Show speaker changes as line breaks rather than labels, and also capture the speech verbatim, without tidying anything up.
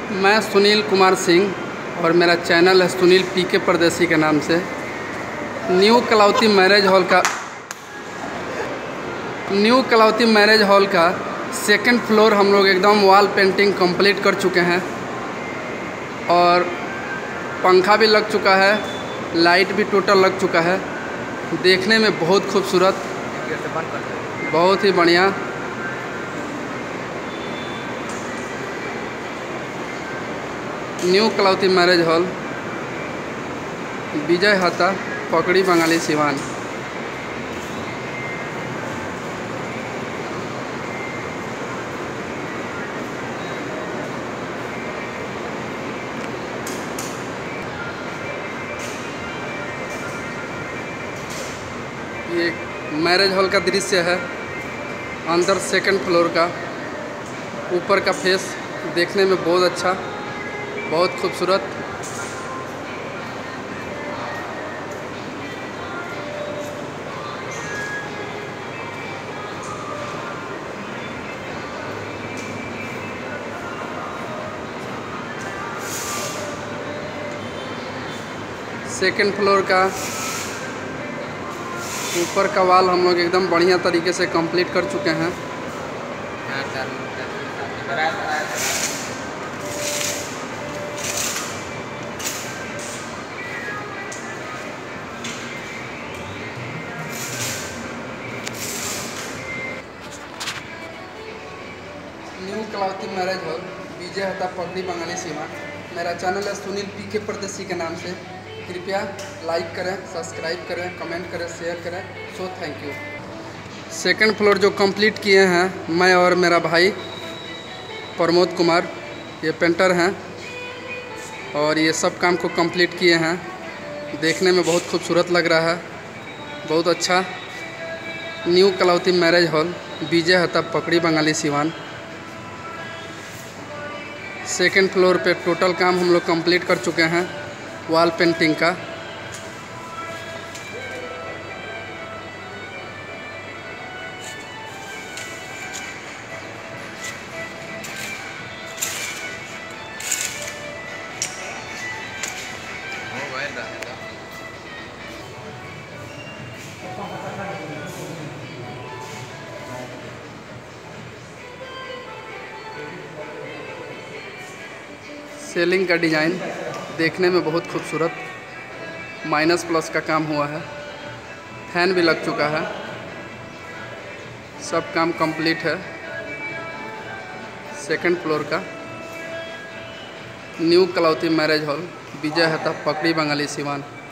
मैं सुनील कुमार सिंह और मेरा चैनल है सुनील पी के परदेसी के नाम से। न्यू कलावती मैरिज हॉल का न्यू कलावती मैरिज हॉल का सेकंड फ्लोर हम लोग एकदम वॉल पेंटिंग कंप्लीट कर चुके हैं और पंखा भी लग चुका है, लाइट भी टोटल लग चुका है। देखने में बहुत खूबसूरत, बहुत ही बढ़िया। New Kalavati marriage hall, Vijay Hata, Pakri Bangali Siwan. ये मैरिज हॉल का दृश्य है, अंदर सेकंड फ्लोर का। ऊपर का फेस देखने में बहुत अच्छा, बहुत खूबसूरत। सेकंड फ्लोर का ऊपर का वाल हम लोग एकदम बढ़िया तरीके से कंप्लीट कर चुके हैं। New Kalavati marriage hall, Vijay Hata, Pakri Bengali सीमा। मेरा चैनल है सुनील पी के परदेसी के नाम से। कृपया लाइक करें, सब्सक्राइब करें, कमेंट करें, शेयर करें। So thank you. Second floor जो कंप्लीट किए हैं मैं और मेरा भाई प्रमोद कुमार, ये पेंटर हैं और ये सब काम को कंप्लीट किए हैं। देखने में बहुत खूबसूरत लग रहा है, बहुत अच्छा। New Kalavati marriage hall, Vijay Hata, Pakri Bangali Siwan. Second floor पे टोटल काम हम लोग कंप्लीट कर चुके हैं वॉल पेंटिंग का। सेलिंग का डिज़ाइन देखने में बहुत खूबसूरत, माइनस प्लस का काम हुआ है। फैन भी लग चुका है, सब काम कंप्लीट है। सेकंड फ्लोर का new Kalavati marriage hall, Vijay Hata, Pakri Bangali Siwan.